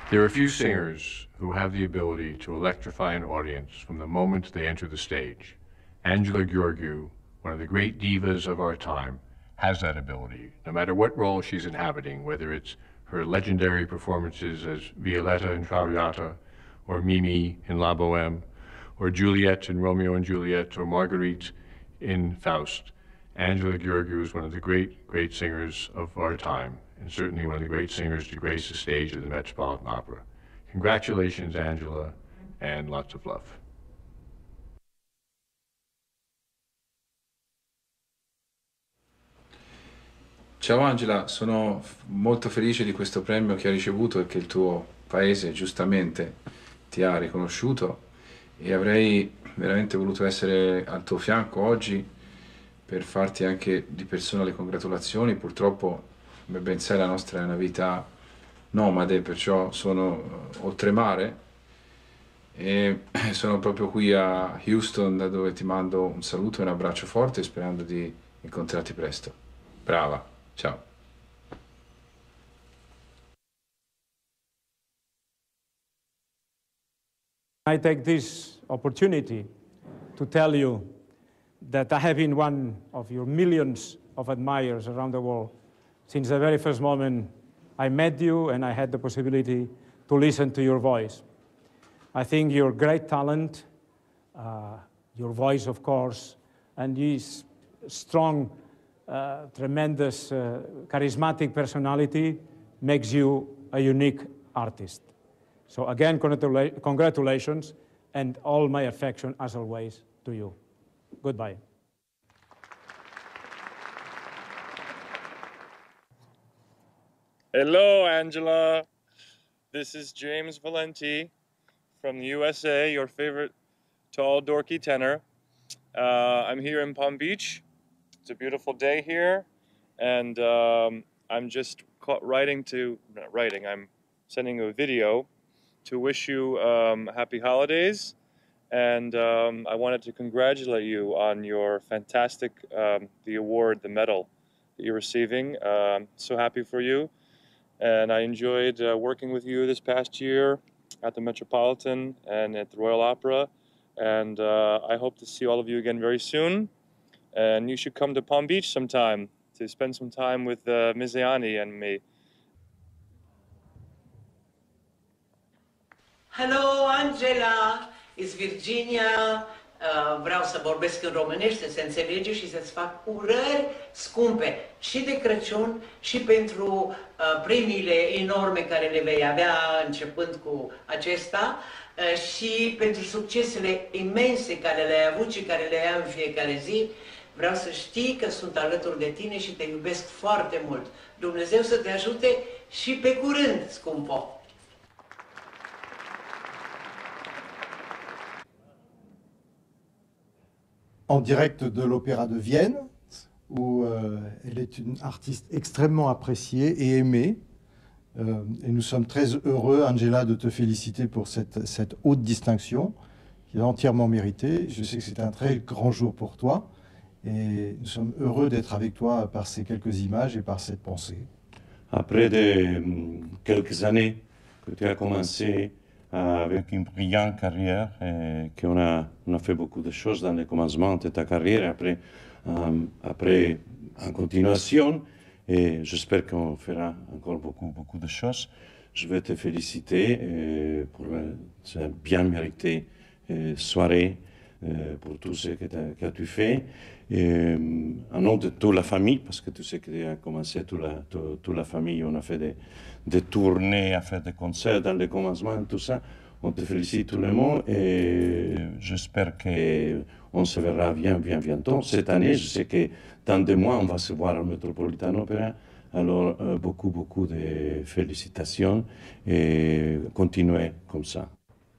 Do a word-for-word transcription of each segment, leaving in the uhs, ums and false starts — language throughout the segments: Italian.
There are few singers who have the ability to electrify an audience from the moment they enter the stage. Angela Gheorghiu, one of the great divas of our time, has that ability, no matter what role she's inhabiting, whether it's her legendary performances as Violetta in Traviata, or Mimi in La Boheme, or Juliet in Romeo and Juliet, or Marguerite in Faust. Angela Gheorghiu is one of the great, great singers of our time, and certainly one of the great singers to grace the stage of the Metropolitan Opera. Congratulations, Angela, and lots of love. Ciao Angela, sono molto felice di questo premio che hai ricevuto e che il tuo paese giustamente ti ha riconosciuto, e avrei veramente voluto essere al tuo fianco oggi per farti anche di persona le congratulazioni. Purtroppo, come ben sai, la nostra è una vita nomade, perciò sono oltremare e sono proprio qui a Houston, da dove ti mando un saluto e un abbraccio forte, sperando di incontrarti presto. Brava! Ciao. I take this opportunity to tell you that I have been one of your millions of admirers around the world since the very first moment I met you and I had the possibility to listen to your voice. I think your great talent, uh, your voice, of course, and this strong Uh, tremendous, uh, charismatic personality makes you a unique artist. So again, congratula congratulations, and all my affection, as always, to you. Goodbye. Hello, Angela. This is James Valenti from the U S A, your favorite tall, dorky tenor. Uh, I'm here in Palm Beach. It's a beautiful day here, and um, I'm just writing to, not writing, I'm sending a video to wish you um, happy holidays, and um, I wanted to congratulate you on your fantastic, um, the award, the medal that you're receiving. Um, so happy for you, and I enjoyed uh, working with you this past year at the Metropolitan and at the Royal Opera, and uh, I hope to see all of you again very soon. And you should come to Palm Beach sometime to spend some time with uh, Miziani and me. Hello, Angela! It's Virginia. Uh, vreau să vorbesc în românește, să înțelege și să-ți fac urări scumpe și de Crăciun și pentru uh, premiile enorme care le vei avea începând cu acesta uh, și pentru succesele imense care le-ai avut și care le ai în fiecare zi. Vreau să știi că sunt alături de tine și te iubesc foarte mult. Dumnezeu să te ajute și pe curând, scumpo! En direct de l'Opéra de Vienne, où euh, elle est une artiste extrêmement appréciée et aimée. Euh, et nous sommes très heureux, Angela, de te féliciter pour cette, cette haute distinction, qui est entièrement méritée. Je sais que c'est un très grand jour pour toi, et nous sommes heureux d'être avec toi par ces quelques images et par cette pensée. Après de, quelques années que tu as commencé avec une brillante carrière, et qu'on a, on a fait beaucoup de choses dans le commencement de ta carrière, après, euh, après en continuation, et j'espère qu'on fera encore beaucoup, beaucoup de choses. Je veux te féliciter euh, pour cette bien méritée euh, soirée, euh, pour tout ce que, que tu fais. Et, en nom de toute la famille, parce que tu sais que tu as commencé toute la, toute, toute la famille, on a fait des, des tournées, on a fait des concerts dans le commencement, tout ça. On te félicite tout le monde et j'espère qu'on se verra bien, bien bientôt. Cette année, je sais que dans deux mois, on va se voir au Metropolitan Opera. Alors, euh, beaucoup, beaucoup de félicitations et continuez comme ça.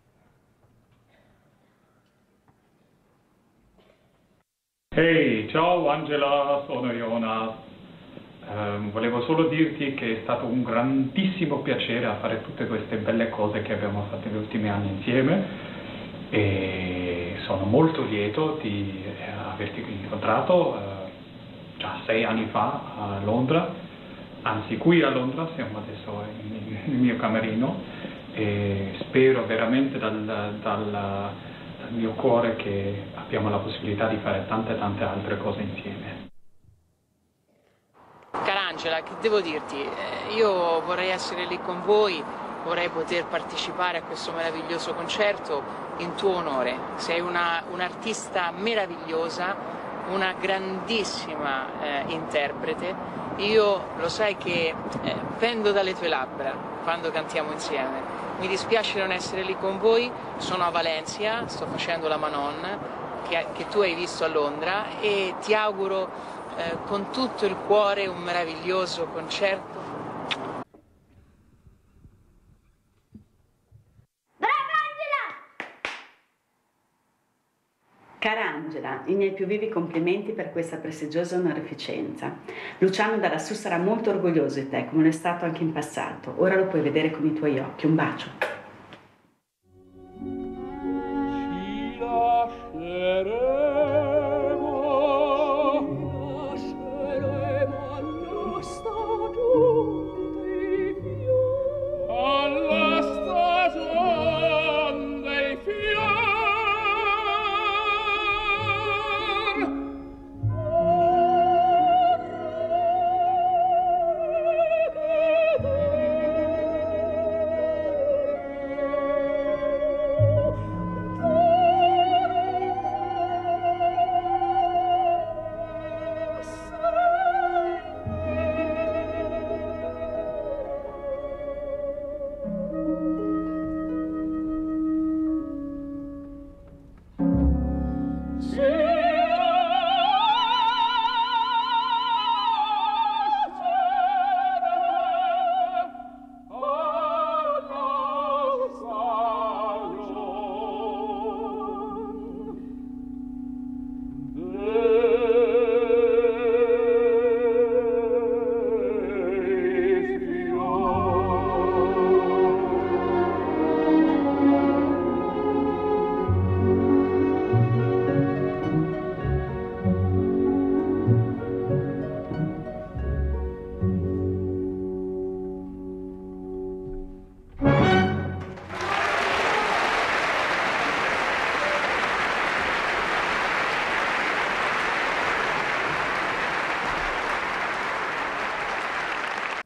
Ehi, ciao Angela, sono Jonas. Um, volevo solo dirti che è stato un grandissimo piacere a fare tutte queste belle cose che abbiamo fatto negli ultimi anni insieme e sono molto lieto di averti incontrato uh, già sei anni fa a Londra, anzi qui a Londra, siamo adesso nel mio camerino e spero veramente dal, dal, dal mio cuore che abbiamo la possibilità di fare tante tante altre cose insieme. Carangela, che devo dirti? Io vorrei essere lì con voi, vorrei poter partecipare a questo meraviglioso concerto in tuo onore. Sei una, un'artista meravigliosa, una grandissima eh, interprete. Io lo sai che eh, pendo dalle tue labbra quando cantiamo insieme. Mi dispiace non essere lì con voi, sono a Valencia, sto facendo la Manon che, che tu hai visto a Londra e ti auguro eh, con tutto il cuore un meraviglioso concerto. Cara Angela, i miei più vivi complimenti per questa prestigiosa onorificenza. Luciano da lassù sarà molto orgoglioso di te, come lo è stato anche in passato. Ora lo puoi vedere con i tuoi occhi. Un bacio. Ci lasceremo